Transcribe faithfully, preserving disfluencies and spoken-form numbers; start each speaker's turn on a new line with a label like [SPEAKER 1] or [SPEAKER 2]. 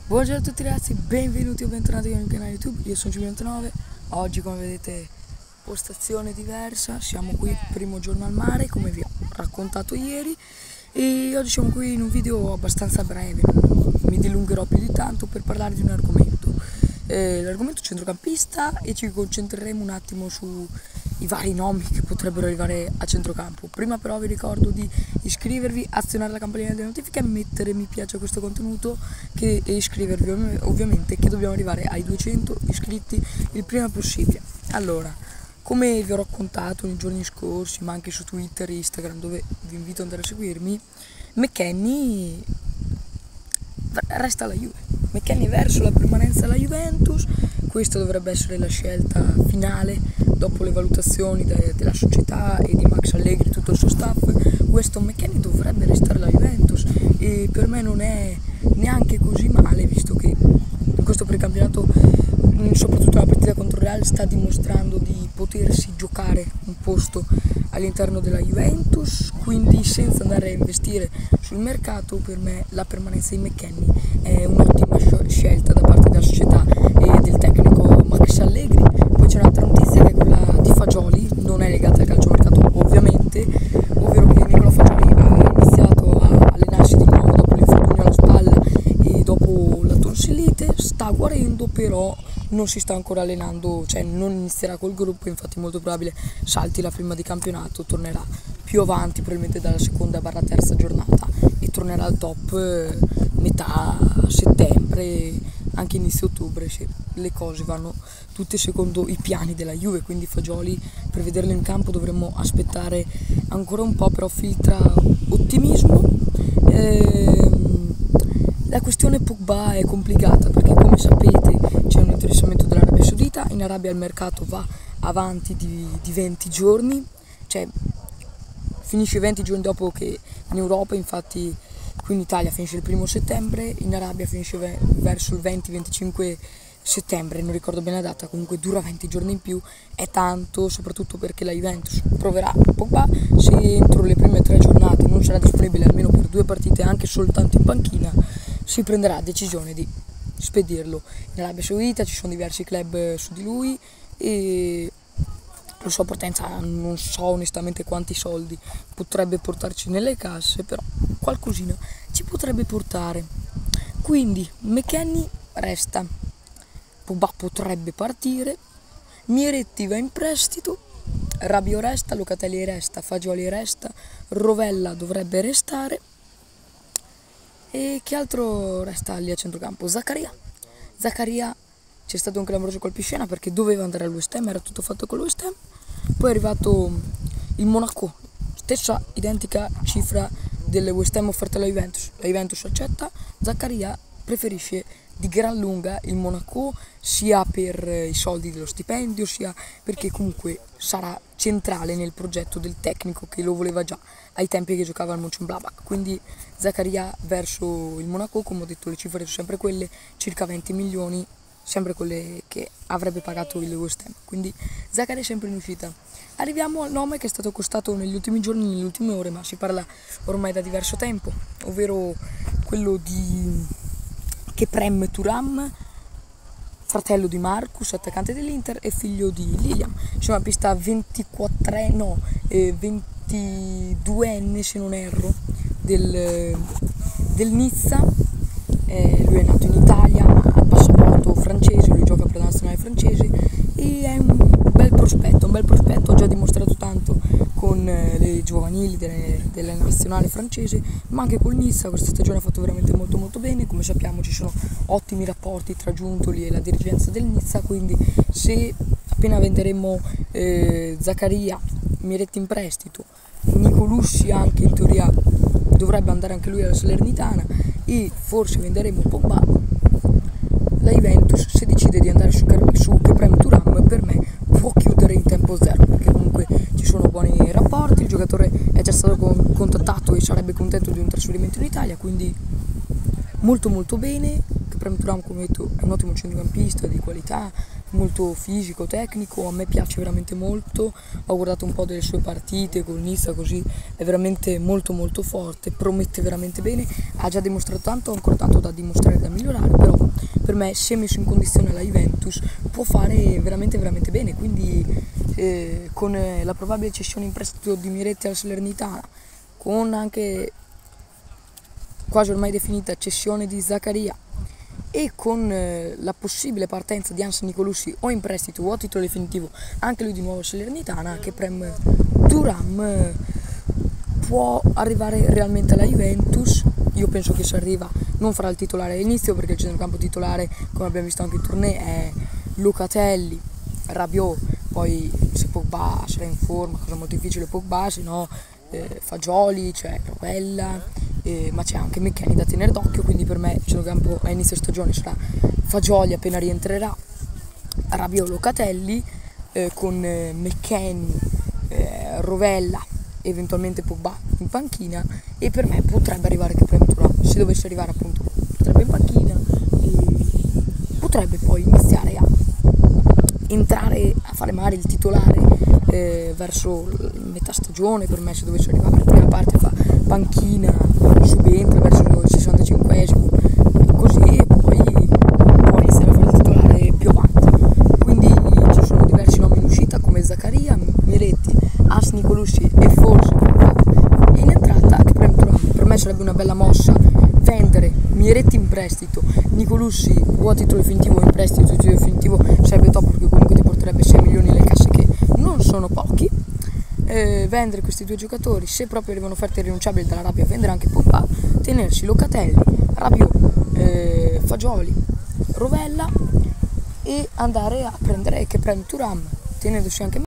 [SPEAKER 1] Buongiorno a tutti ragazzi, benvenuti o bentornati nel canale YouTube, io sono Giulio novantanove. Oggi, come vedete, postazione diversa, siamo qui primo giorno al mare come vi ho raccontato ieri, e oggi siamo qui in un video abbastanza breve, non mi dilungherò più di tanto per parlare di un argomento, eh, l'argomento centrocampista, e ci concentreremo un attimo sui vari nomi che potrebbero arrivare a centrocampo. Prima però vi ricordo di iscrivervi, azionare la campanella delle notifiche, mettere mi piace a questo contenuto che, e iscrivervi ov ovviamente, che dobbiamo arrivare ai duecento iscritti il prima possibile. Allora, come vi ho raccontato nei giorni scorsi, ma anche su Twitter e Instagram, dove vi invito ad andare a seguirmi, McKennie resta alla Juve. McKennie verso la permanenza alla Juventus. Questa dovrebbe essere la scelta finale dopo le valutazioni de della società e di Max Allegri e tutto il suo staff. Weston McKennie dovrebbe restare alla Juventus e per me non è neanche così male, visto che in questo precampionato, soprattutto la partita contro il Real, sta dimostrando di potersi giocare un posto all'interno della Juventus, quindi senza andare a investire sul mercato, per me la permanenza di McKennie è un'ottima scelta da parte della società e del tecnico Max Allegri. Poi c'è un'altra notizia che è quella di Fagioli, non è legata al calciomercato ovviamente, ovvero che Nicola Fagioli ha iniziato a allenarsi di nuovo dopo l'infortunio alla spalla e dopo la tonsillite, sta guarendo, però non si sta ancora allenando, cioè non inizierà col gruppo, infatti molto probabile salti la prima di campionato, tornerà più avanti, probabilmente dalla seconda barra terza giornata, e tornerà al top eh, metà settembre, anche inizio ottobre, se le cose vanno tutte secondo i piani della Juve. Quindi Fagioli, per vederlo in campo dovremmo aspettare ancora un po', però filtra ottimismo. Ehm, la questione Pogba è complicata perché, come sapete, c'è un interessamento dell'Arabia Saudita. In Arabia il mercato va avanti di, di venti giorni, cioè finisce venti giorni dopo che in Europa, infatti qui in Italia finisce il primo settembre, in Arabia finisce ve verso il venti venticinque settembre, non ricordo bene la data, comunque dura venti giorni in più, è tanto, soprattutto perché la Juventus proverà Pogba, se entro le prime tre giornate non sarà disponibile almeno per due partite, anche soltanto in panchina, si prenderà decisione di spedirlo in Arabia Saudita. Ci sono diversi club su di lui e la sua partenza non so onestamente quanti soldi potrebbe portarci nelle casse, però qualcosina ci potrebbe portare. Quindi McKennie resta, Pogba potrebbe partire, Miretti va in prestito, Rabiot resta, Locatelli resta, Fagioli resta, Rovella dovrebbe restare, e che altro resta lì a centrocampo? Zaccaria. Zaccaria c'è stato un clamoroso colpiscena perché doveva andare all'West Ham, era tutto fatto con l'West Ham, poi è arrivato il Monaco, stessa identica cifra del West Ham offerta alla Juventus, la Juventus accetta, Zaccaria preferisce di gran lunga il Monaco, sia per i soldi dello stipendio, sia perché comunque sarà centrale nel progetto del tecnico che lo voleva già ai tempi che giocava al Mönchengladbach. Quindi Zaccaria verso il Monaco, come ho detto, le cifre sono sempre quelle, circa venti milioni, sempre quelle che avrebbe pagato il West Ham, quindi Zaccaria è sempre in uscita. Arriviamo al nome che è stato costato negli ultimi giorni, nelle ultime ore, ma si parla ormai da diverso tempo, ovvero quello di Keprem Thuram, fratello di Marcus, attaccante dell'Inter e figlio di Lilian. C'è una pista ventiquattro, no, eh, ventiduenne se non erro, del, del Nizza. Eh, lui è nato in Italia, ha passaporto francese, lui gioca per la nazionale francese e è un bel prospetto, un bel prospetto, ha già dimostrato tanto con eh, le giovanili delle, della nazionale francese, ma anche col Nizza questa stagione ha fatto veramente molto molto bene. Come sappiamo ci sono ottimi rapporti tra Giuntoli e la dirigenza del Nizza, quindi se appena venderemo eh, Zaccaria, Miretti in prestito, Nicolussi anche in teoria dovrebbe andare anche lui alla Salernitana, e forse venderemo Pogba, la Juventus, se decide di andare su, su Keprem Thuram, per me può chiudere in tempo zero, perché comunque ci sono buoni rapporti, il giocatore è già stato con, contattato e sarebbe contento di un trasferimento in Italia, quindi molto molto bene. Keprem Thuram, come detto, è un ottimo centrocampista di qualità, molto fisico, tecnico, a me piace veramente molto, ho guardato un po' delle sue partite con Nizza, così è veramente molto molto forte, promette veramente bene, ha già dimostrato tanto, ha ancora tanto da dimostrare e da migliorare, però per me, se messo in condizione la Juventus, può fare veramente veramente bene. Quindi eh, con eh, la probabile cessione in prestito di Miretti alla Salernitana, con anche quasi ormai definita cessione di Zaccaria e con eh, la possibile partenza di Hans Nicolussi o in prestito o a titolo definitivo anche lui di nuovo Salernitana, che Prem Thuram eh, può arrivare realmente alla Juventus. Io penso che se arriva non farà il titolare all'inizio, perché il centrocampo titolare, come abbiamo visto anche in tournée, è Locatelli, Rabiot, poi se Pogba sarà in forma, cosa molto difficile Pogba, se no eh, Fagioli, c'è Rovella, eh, ma c'è anche McKennie da tenere d'occhio, quindi per me il centrocampo a inizio stagione sarà Fagioli appena rientrerà, Rabiot, Locatelli, eh, con eh, McKennie, eh, Rovella, eventualmente Pogba in panchina, e per me potrebbe arrivare che Prem Thuram, se dovesse arrivare appunto, potrebbe in panchina e potrebbe poi iniziare a entrare a fare magari il titolare eh, verso metà stagione. Per me, se dovesse arrivare la prima parte fa panchina, subentra verso il sessantacinquesimo, così, e poi può iniziare a fare il titolare più avanti. Quindi ci sono diversi nomi in uscita come Zaccaria, Miretti, Hans Nicolussi e forse in entrata che Prem Thuram. Per me sarebbe una bella mossa vendere Miretti in prestito, Nicolussi o a titolo definitivo o in prestito, a titolo definitivo sarebbe top, perché comunque ti porterebbe sei milioni nelle casse, che non sono pochi. Eh, vendere questi due giocatori, se proprio arrivano offerte irrinunciabili dall'Arabia, vendere anche Pogba, tenersi Locatelli, Rabiot, eh, Fagioli, Rovella, e andare a prendere che Prem Thuram, tenendosi anche